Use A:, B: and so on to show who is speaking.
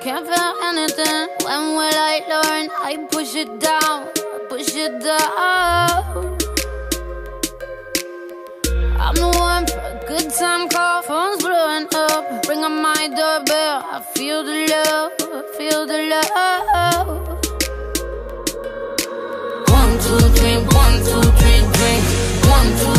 A: can't feel anything. When will I learn? I push it down, push it down. I'm the one for a good time call. Phone's blowing up, ring on my doorbell. I feel the love, I feel the love. 1, 2, 3, 1, 2, 3, drink. 1, 2,